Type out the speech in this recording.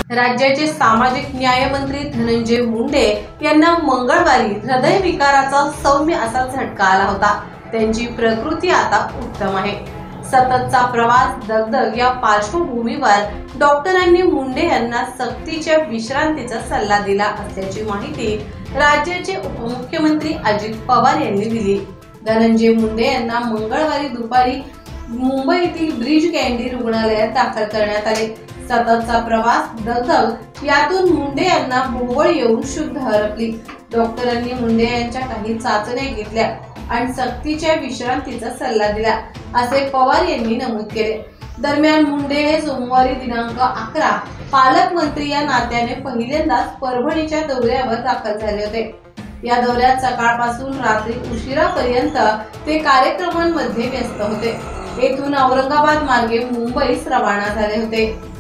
राज्याचे सामाजिक न्याय मंत्री धनंजय मुंडे यांना मंगळवारी हृदयविकाराचा सौम्य असा झटका आला होता। त्यांची प्रकृती आता उत्तम आहे। सततचा प्रवास, दगदग या पार्श्वभूमीवर डॉक्टरांनी मुंडे यांना सक्तीच्या विश्रांतीचा सल्ला दिला असल्याची माहिती राज्याचे उपमुख्यमंत्री अजित पवार यांनी दिली। धनंजय मुंडे यांना मंगळवारी दुपारी मुंबईतील ब्रिज कँडी रुग्णालयात दाखल करण्यात आले। सततचा प्रवास, दगदग यातून मुंडे यांना भोवळ येऊन शुद्ध हरपली। डॉक्टरांनी मुंडे यांच्या काही चाचण्या घेतल्या आणि सक्तीच्या विश्रांतीचा सल्ला दिला, असे पवार यांनी नमूद केले। दरम्यान मुंडे हे सोमवारी दिनांक 11 पालकमंत्री या नात्याने पहिल्यांदाच परभणीच्या दौऱ्यावर दाखल झाले होते। या दौऱ्यात सकाळपासून रात्री उशिरापर्यंत ते कार्यक्रमांमध्ये व्यस्त होते। येथून औरंगाबाद मार्गे मुंबईस रवाना झाले होते।